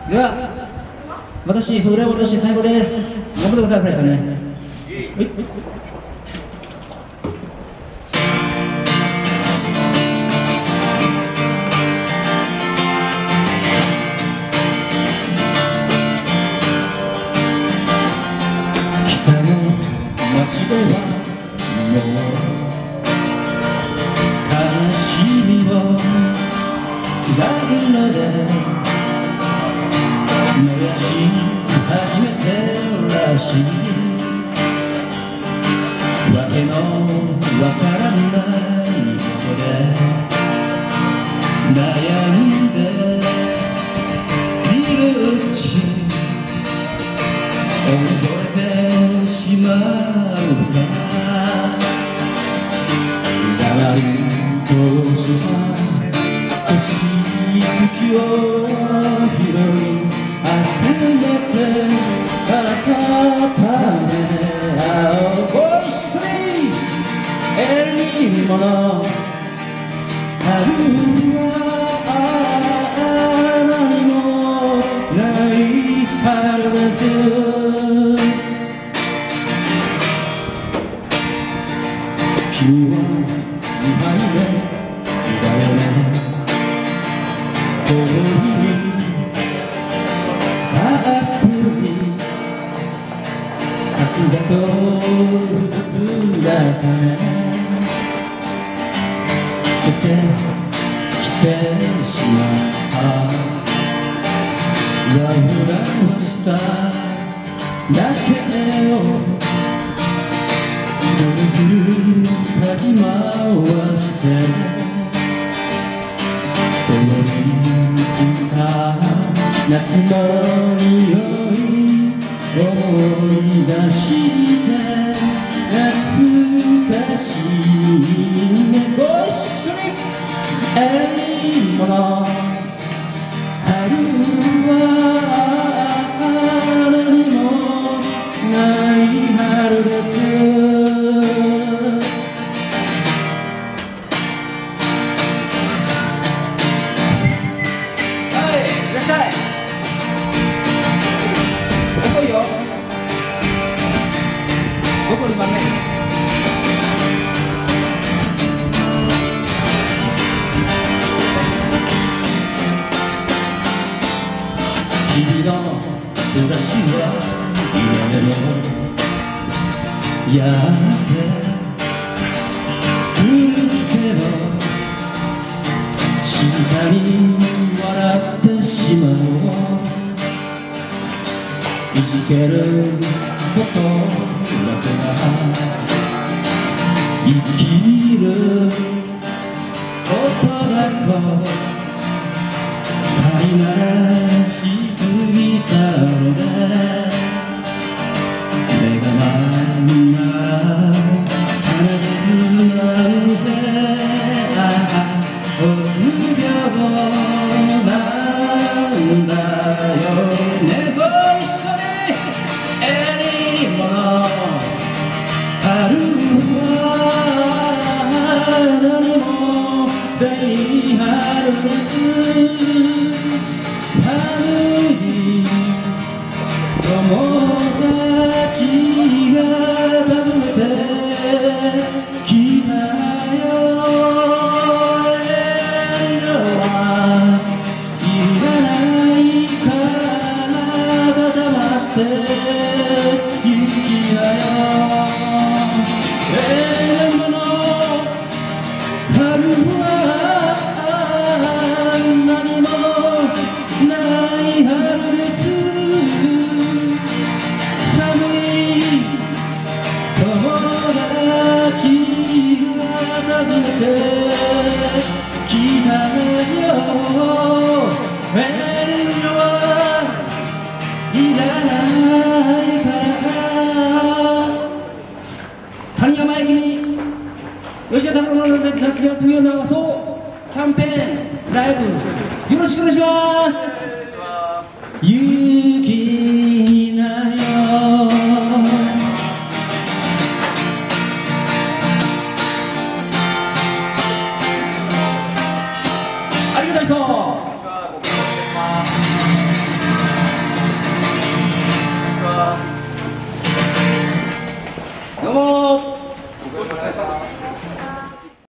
では私それを私最後で頑張ってくださいね。はい。北の街ではもう悲しみを抱くので燃やし始めてらしいわけのわからないことで悩んでいるうち覚えてしまうから黙り通した星月を拾い集めて温め合おうご一緒に縁に物春は何もない春です君は2杯目だよね遠いアプリ秋だと服だったね来てしまったラフランしただけをぐるぐるかき回して夏の匂い思い出して懐かしいねご一緒に縁に物春は何もない春ですはいいらっしゃい残り2番目君の暮らしは今でもやってくるけど静かに笑ってしまおういじけることだけが生きることだと飼いならしすぎたので目が真ん中離れるなんて臆病なんだよねご一緒に絵に物春は何もない春です寒い友達が訪ねてきたよ遠慮はいらないから黙ってゆきだよ遠慮の春は何もない春です寒い友達が訪ねてきたよ遠慮はいらないから谷山駅に吉田拓郎の夏休みを流そうキャンペーンライブよろしくお願いします雪になよありがとうございましたも。